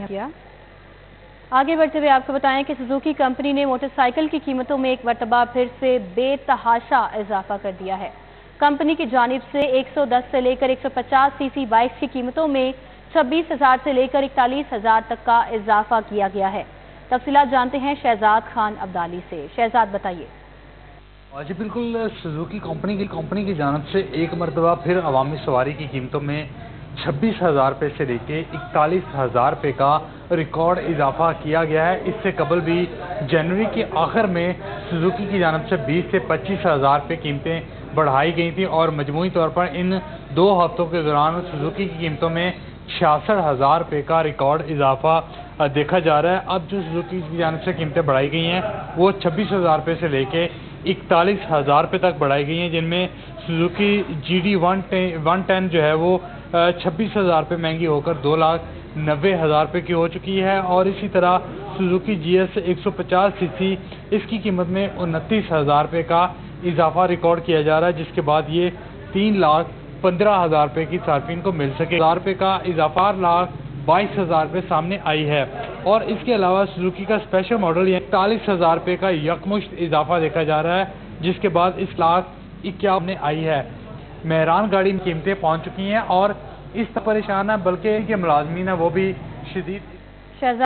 ہیں آگے بڑھتے ہوئے آپ کو بتائیں کہ سوزوکی کمپنی نے موٹر سائیکل کی قیمتوں میں ایک مرتبہ پھر سے بے تحاشا اضافہ کر دیا ہے۔ کمپنی کی جانب سے 110 سے لے کر 150 سی سی بائک کی قیمتوں میں 26,000 سے لے کر 41,000 تک کا اضافہ کیا گیا ہے۔ تفصیلات جانتے ہیں شہزاد خان عبدالی سے۔ شہزاد بتائیے۔ جی بالکل، سوزوکی کمپنی کی جانب سے ایک مرتبہ پھر عوامی سواری کی قیمتوں میں 26,000 روپے سے لے کے 41,000 روپے کا ریکارڈ اضافہ کیا گیا ہے۔ اس سے قبل بھی جنوری کے آخر میں سوزوکی کی جانب سے 20 سے 25,000 روپے قیمتیں بڑھائی گئی تھیں اور مجموعی طور پر ان 2 ہفتوں کے دوران سوزوکی کی قیمتوں میں 66,000 روپے کا ریکارڈ اضافہ دیکھا جا رہا ہے۔ اب جو سوزوکی کی جانب سے قیمتیں بڑھائی گئی ہیں وہ 26,000 روپے سے لے کے 41,000 روپے تک بڑھائی گئی ہیں، جن میں سوزوکی GD 110 جو ہے وہ 26,000 روپے مہنگی ہو کر 2,90,000 روپے کی ہو چکی ہے، اور اسی طرح سوزوکی GS 150 سی سی اس کی قیمت میں 29,000 روپے کا اضافہ ریکارڈ کیا جا رہا ہے، جس کے بعد یہ 3,15,000 روپے کی صارفین کو مل سکے۔ 1,000 روپے کا اضافہ 22,000 روپے سامنے آئی ہے، اور اس کے علاوہ سوزوکی کا اسپیشل ماڈل 41,000 روپے کا یکمشت اضافہ دیکھا جا رہا ہے، جس کے بعد اس 1,51,000 میں آئی ہے۔ مہران گاڑی میں قیمتیں پہنچ چکی ہیں اور اس طرح پریشان ہے، بلکہ ان کے ملازمین ہیں وہ بھی شدید